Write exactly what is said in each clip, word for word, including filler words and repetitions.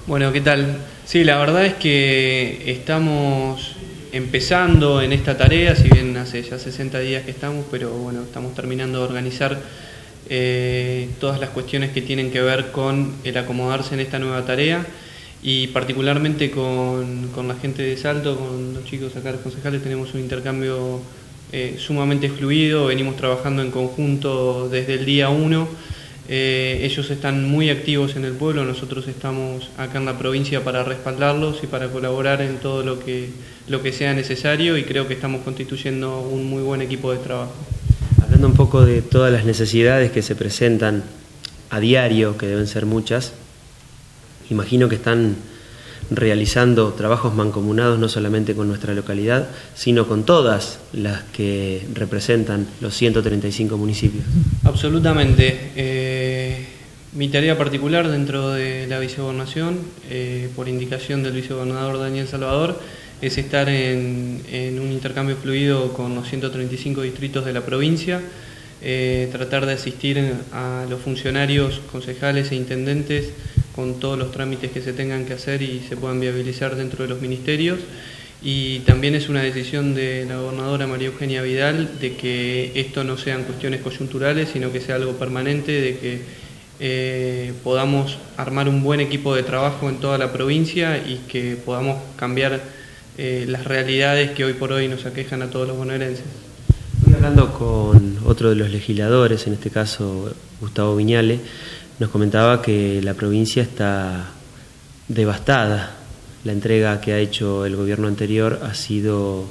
Bueno, ¿qué tal? Sí, la verdad es que estamos empezando en esta tarea, si bien hace ya sesenta días que estamos, pero bueno, estamos terminando de organizar eh, todas las cuestiones que tienen que ver con el acomodarse en esta nueva tarea y particularmente con, con la gente de Salto, con los chicos acá, los concejales, tenemos un intercambio eh, sumamente fluido, venimos trabajando en conjunto desde el día uno. Eh, ellos están muy activos en el pueblo, nosotros estamos acá en la provincia para respaldarlos y para colaborar en todo lo que, lo que sea necesario, y creo que estamos constituyendo un muy buen equipo de trabajo. Hablando un poco de todas las necesidades que se presentan a diario, que deben ser muchas, imagino que están realizando trabajos mancomunados no solamente con nuestra localidad, sino con todas las que representan los ciento treinta y cinco municipios. Absolutamente. Eh, mi tarea particular dentro de la vicegobernación, eh, por indicación del vicegobernador Daniel Salvador, es estar en, en un intercambio fluido con los ciento treinta y cinco distritos de la provincia, eh, tratar de asistir a los funcionarios, concejales e intendentes con todos los trámites que se tengan que hacer y se puedan viabilizar dentro de los ministerios. Y también es una decisión de la gobernadora María Eugenia Vidal de que esto no sean cuestiones coyunturales, sino que sea algo permanente, de que eh, podamos armar un buen equipo de trabajo en toda la provincia y que podamos cambiar eh, las realidades que hoy por hoy nos aquejan a todos los bonaerenses. Estoy hablando con otro de los legisladores, en este caso Gustavo Viñale, nos comentaba que la provincia está devastada. La entrega que ha hecho el gobierno anterior ha sido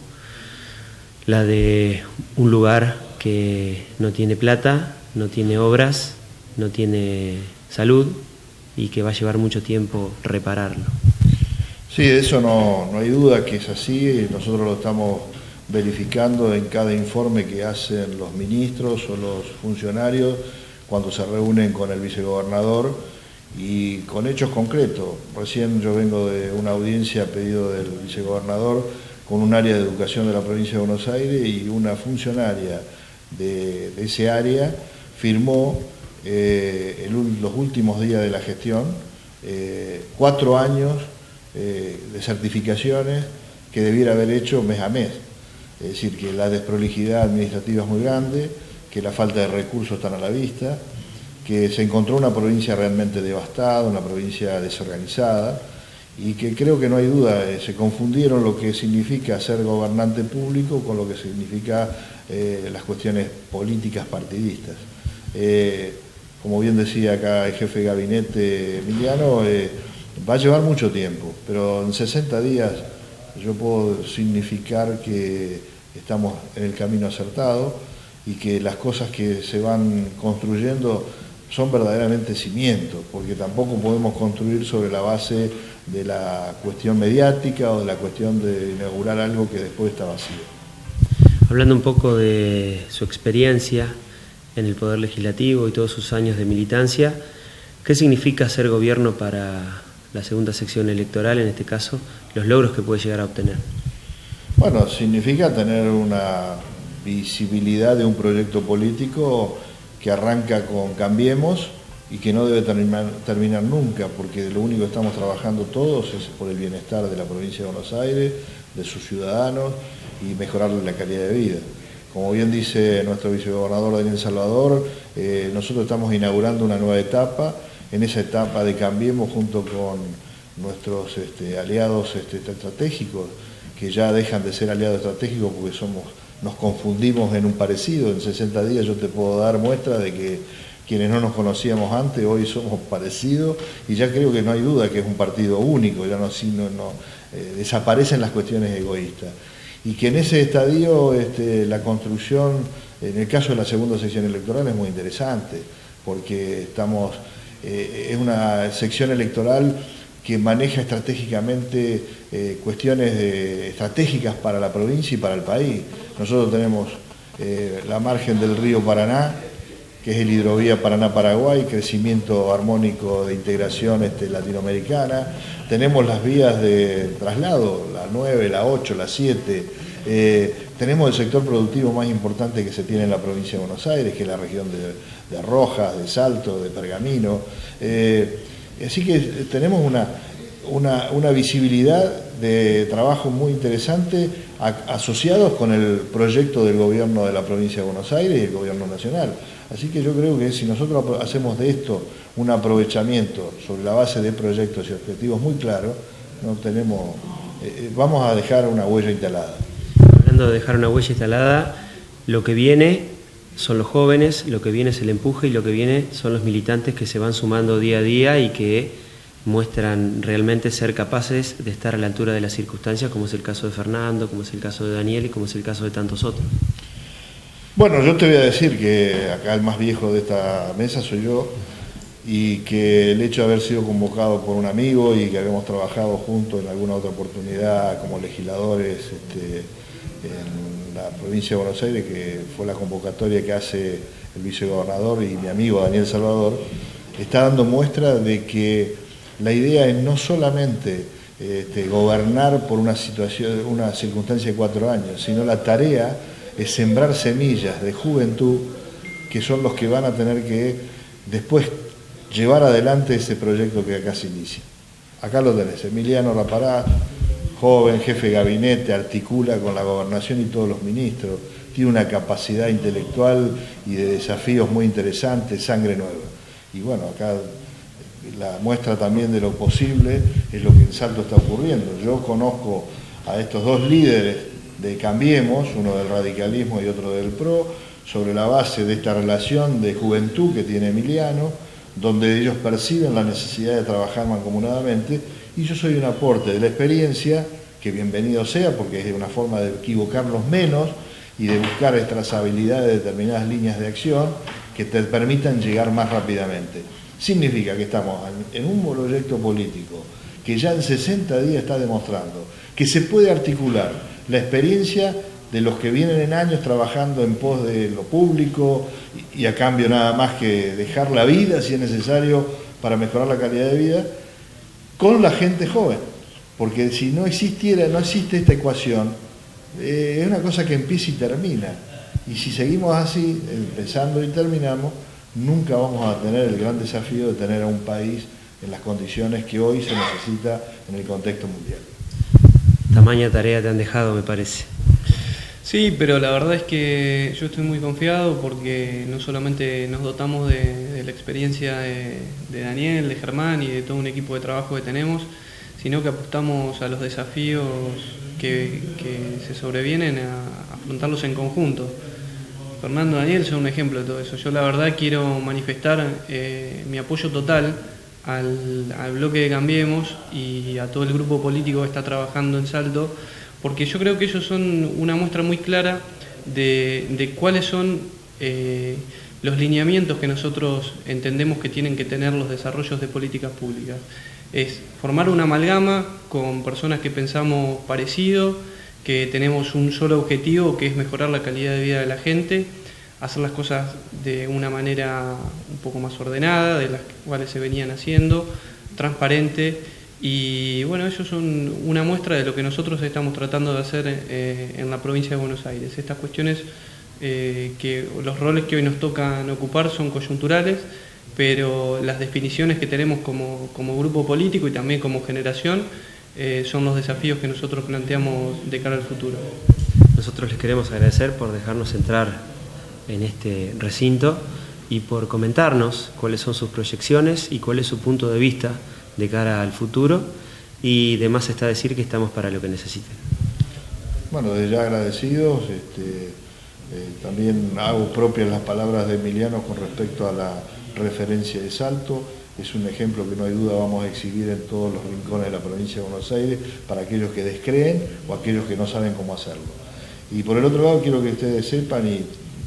la de un lugar que no tiene plata, no tiene obras, no tiene salud y que va a llevar mucho tiempo repararlo. Sí, de eso no, no hay duda que es así. Nosotros lo estamos verificando en cada informe que hacen los ministros o los funcionarios cuando se reúnen con el vicegobernador y con hechos concretos. Recién yo vengo de una audiencia a pedido del vicegobernador con un área de educación de la provincia de Buenos Aires, y una funcionaria de, de ese área firmó eh, en los últimos días de la gestión eh, cuatro años eh, de certificaciones que debiera haber hecho mes a mes. Es decir, que la desprolijidad administrativa es muy grande, que la falta de recursos están a la vista, que se encontró una provincia realmente devastada, una provincia desorganizada, y que creo que no hay duda, eh, se confundieron lo que significa ser gobernante público con lo que significa eh, las cuestiones políticas partidistas. Eh, como bien decía acá el jefe de gabinete Emiliano, eh, va a llevar mucho tiempo, pero en sesenta días yo puedo significar que estamos en el camino acertado y que las cosas que se van construyendo son verdaderamente cimientos, porque tampoco podemos construir sobre la base de la cuestión mediática o de la cuestión de inaugurar algo que después está vacío. Hablando un poco de su experiencia en el Poder Legislativo y todos sus años de militancia, ¿qué significa ser gobierno para la segunda sección electoral, en este caso, los logros que puede llegar a obtener? Bueno, significa tener una visibilidad de un proyecto político que arranca con Cambiemos y que no debe terminar, terminar nunca, porque lo único que estamos trabajando todos es por el bienestar de la provincia de Buenos Aires, de sus ciudadanos, y mejorarle la calidad de vida. Como bien dice nuestro vicegobernador Daniel Salvador, eh, nosotros estamos inaugurando una nueva etapa. En esa etapa de Cambiemos, junto con nuestros este, aliados este, estratégicos, que ya dejan de ser aliados estratégicos porque somos, nos confundimos en un parecido. En sesenta días yo te puedo dar muestra de que quienes no nos conocíamos antes, hoy somos parecidos, y ya creo que no hay duda que es un partido único, ya no, no, no eh, desaparecen las cuestiones egoístas. Y que en ese estadio este, la construcción, en el caso de la segunda sección electoral, es muy interesante, porque estamos... Eh, es una sección electoral que maneja estratégicamente eh, cuestiones de, estratégicas para la provincia y para el país. Nosotros tenemos eh, la margen del río Paraná, que es el hidrovía Paraná-Paraguay, crecimiento armónico de integración este, latinoamericana. Tenemos las vías de traslado, la nueve, la ocho, la siete. Eh, tenemos el sector productivo más importante que se tiene en la provincia de Buenos Aires, que es la región de, de Rojas, de Salto, de Pergamino. Eh, así que tenemos una... una, una visibilidad de trabajo muy interesante a, asociados con el proyecto del gobierno de la provincia de Buenos Aires y el gobierno nacional. Así que yo creo que si nosotros hacemos de esto un aprovechamiento sobre la base de proyectos y objetivos muy claros, no tenemos, eh, vamos a dejar una huella instalada. Hablando de dejar una huella instalada, lo que viene son los jóvenes, lo que viene es el empuje y lo que viene son los militantes que se van sumando día a día y que muestran realmente ser capaces de estar a la altura de las circunstancias, como es el caso de Fernando, como es el caso de Daniel y como es el caso de tantos otros. Bueno, yo te voy a decir que acá el más viejo de esta mesa soy yo, y que el hecho de haber sido convocado por un amigo y que habíamos trabajado juntos en alguna otra oportunidad como legisladores este, en la provincia de Buenos Aires, que fue la convocatoria que hace el vicegobernador y mi amigo Daniel Salvador, está dando muestra de que la idea es no solamente este, gobernar por una situación, una circunstancia de cuatro años, sino la tarea es sembrar semillas de juventud que son los que van a tener que después llevar adelante ese proyecto que acá se inicia. Acá lo tenés, Emiliano Rapará, joven, jefe de gabinete, articula con la gobernación y todos los ministros, tiene una capacidad intelectual y de desafíos muy interesantes, sangre nueva. Y bueno, acá la muestra también de lo posible es lo que en Salto está ocurriendo. Yo conozco a estos dos líderes de Cambiemos, uno del radicalismo y otro del P R O, sobre la base de esta relación de juventud que tiene Emiliano, donde ellos perciben la necesidad de trabajar mancomunadamente, y yo soy un aporte de la experiencia, que bienvenido sea, porque es una forma de equivocarnos menos y de buscar estas trazabilidad de determinadas líneas de acción que te permitan llegar más rápidamente. Significa que estamos en un proyecto político que ya en sesenta días está demostrando que se puede articular la experiencia de los que vienen en años trabajando en pos de lo público y a cambio nada más que dejar la vida si es necesario para mejorar la calidad de vida, con la gente joven. Porque si no existiera, no existe esta ecuación, eh, es una cosa que empieza y termina. Y si seguimos así, empezando y terminamos, nunca vamos a tener el gran desafío de tener a un país en las condiciones que hoy se necesita en el contexto mundial. Tamaña tarea te han dejado, me parece. Sí, pero la verdad es que yo estoy muy confiado porque no solamente nos dotamos de, de la experiencia de, de Daniel, de Germán y de todo un equipo de trabajo que tenemos, sino que apostamos a los desafíos que, que se sobrevienen a afrontarlos en conjunto. Fernando y Daniel son un ejemplo de todo eso. Yo la verdad quiero manifestar eh, mi apoyo total al, al bloque de Cambiemos y a todo el grupo político que está trabajando en Salto, porque yo creo que ellos son una muestra muy clara de, de cuáles son eh, los lineamientos que nosotros entendemos que tienen que tener los desarrollos de políticas públicas. Es formar una amalgama con personas que pensamos parecido, que tenemos un solo objetivo, que es mejorar la calidad de vida de la gente, hacer las cosas de una manera un poco más ordenada, de las cuales se venían haciendo, transparente. Y bueno, ellos son una muestra de lo que nosotros estamos tratando de hacer eh, en la provincia de Buenos Aires. Estas cuestiones, eh, que los roles que hoy nos tocan ocupar son coyunturales, pero las definiciones que tenemos como, como grupo político y también como generación eh, son los desafíos que nosotros planteamos de cara al futuro. Nosotros les queremos agradecer por dejarnos entrar en este recinto y por comentarnos cuáles son sus proyecciones y cuál es su punto de vista de cara al futuro, y de más está decir que estamos para lo que necesiten. Bueno, desde ya agradecidos, este, eh, también hago propias las palabras de Emiliano con respecto a la referencia de Salto. Es un ejemplo que no hay duda vamos a exhibir en todos los rincones de la provincia de Buenos Aires para aquellos que descreen o aquellos que no saben cómo hacerlo. Y por el otro lado quiero que ustedes sepan, y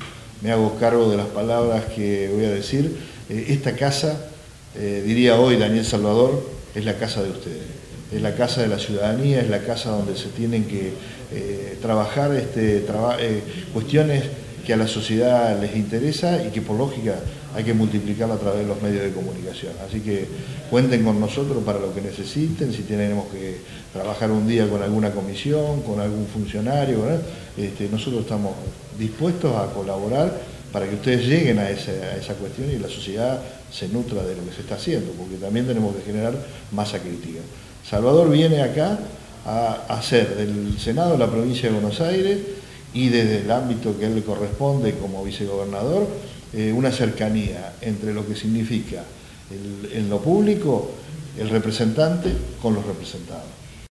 me hago cargo de las palabras que voy a decir, eh, esta casa, Eh, diría hoy Daniel Salvador, es la casa de ustedes, es la casa de la ciudadanía, es la casa donde se tienen que eh, trabajar este, traba, eh, cuestiones que a la sociedad les interesa y que por lógica hay que multiplicarla a través de los medios de comunicación. Así que cuenten con nosotros para lo que necesiten, si tenemos que trabajar un día con alguna comisión, con algún funcionario, ¿verdad? Este, nosotros estamos dispuestos a colaborar para que ustedes lleguen a esa, a esa cuestión y la sociedad se nutra de lo que se está haciendo, porque también tenemos que generar masa crítica. Salvador viene acá a hacer del Senado de la provincia de Buenos Aires y desde el ámbito que a él le corresponde como vicegobernador, eh, una cercanía entre lo que significa el, en lo público el representante con los representados.